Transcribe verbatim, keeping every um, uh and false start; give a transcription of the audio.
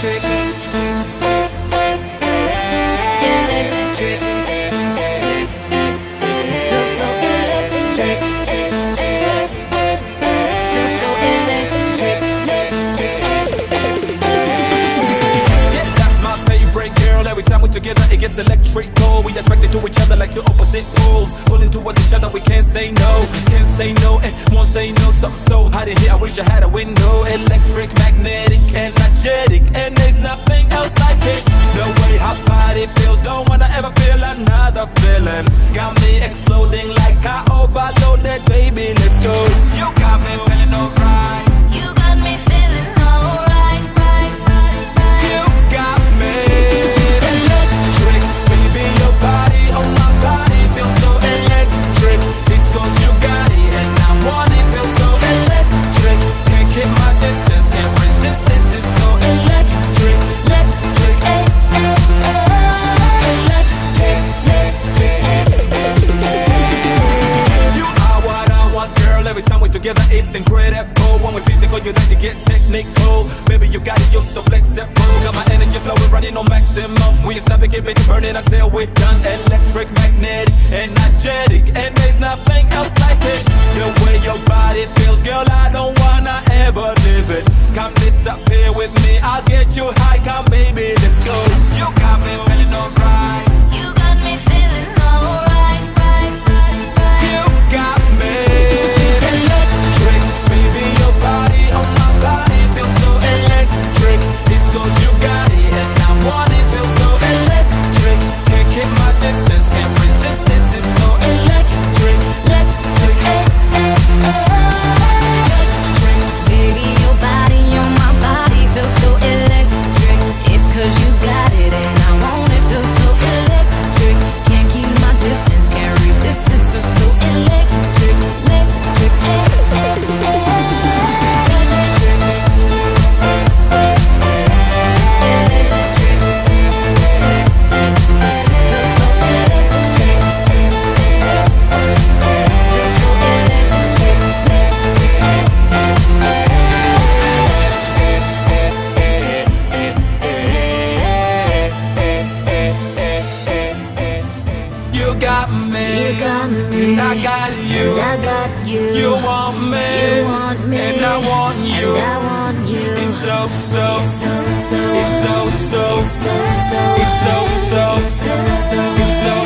electric, electric, feel so electric, feel so electric. Yes, that's my favorite girl. Every time we're together, it gets electrical. We attracted to each other like two opposite poles, pulling towards each other. We can't say no, can't say no, and won't say no. So so hot in here, I wish I had a window. Electric, magnetic, energetic, and there's nothing else like it. The way our body feels, don't wanna ever feel another feeling. Got me exploding like I overloaded, baby. Let's go. You got me feeling alright. You got me feeling alright, right, right, right. You got me electric, baby. Your body on my body feels so electric. It's 'cause you got it, and I want it. Feels so electric. Can't keep my distance, can't resist. This is so electric, electric, eh, eh, eh. Electric, you are what I want, girl. Every time we're together, it's incredible. When we're physical, you like to get technical. Baby, you got it, you're so flexible. Got my energy flowing, running on maximum. We stop it, get baby, burning until we're done. Electric, magnetic, energetic, and there's nothing else like it. The way your body feels, girl, I don't wanna ever live it. Come disappear with me, I'll get you high. Come, baby, let's go. You got me feeling alright. You got me feeling alright, right, right, right. You got me electric, baby. Your body on my body feels so electric. It's 'cause you got it, and I want it. Feels so electric. Can't keep my distance, can't resist. This is so electric, electric, eh, eh, eh. Baby, your body on my body feels so electric. It's 'cause you got it, and I want it. Feels so electric. Can't keep my distance, can't resist. This is so electric, electric, eh, eh, eh. You got me, You got me, and I got you. and I got you. You want me, You want me, and I want you. and I want you. It's so so, It's so so, it's so so, it's so so, it's so so, it's so so, it's so